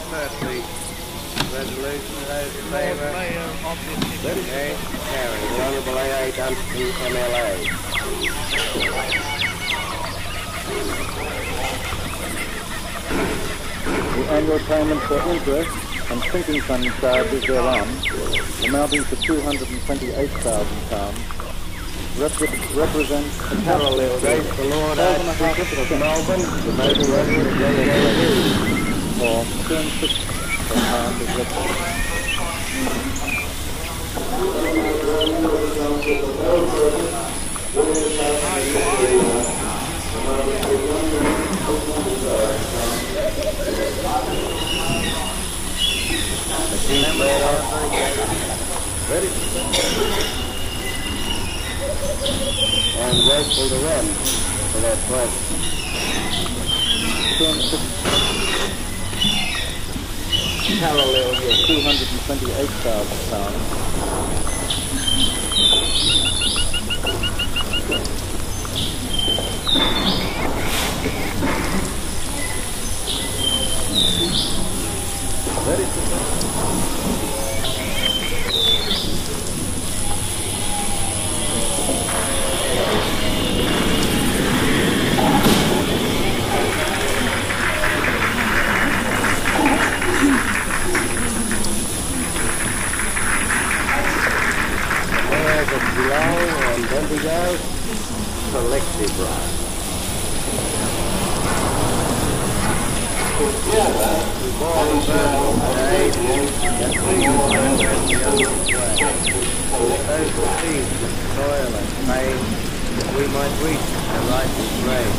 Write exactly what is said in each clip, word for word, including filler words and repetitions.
Murphy. Resolution of those in favour. Okay, carry. The Honourable A A Dunstan, M L A. The annual payment for interest and sinking fund charges thereon, amounting to two hundred twenty-eight thousand pounds, repre represents a Parallel date for Lord Archbishop of Melbourne, the Major Resident of J J D, or turn six per pound is represented. Ready? And grateful to them for their pledge. Parallel with two hundred twenty-eight thousand pounds. Ready? And Bendigo, collective right. Together, before the verbal day, that we will those received the toil and pain, that we might reach the righteous grave.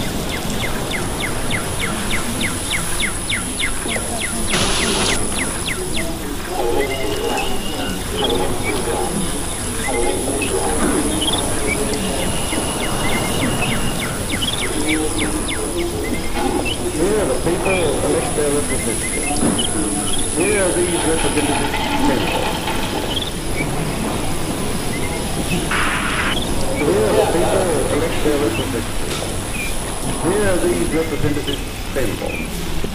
Here are the people who elect their representatives. Here are these representatives sent. Here are the people who elect their representatives. Here are these representatives sent.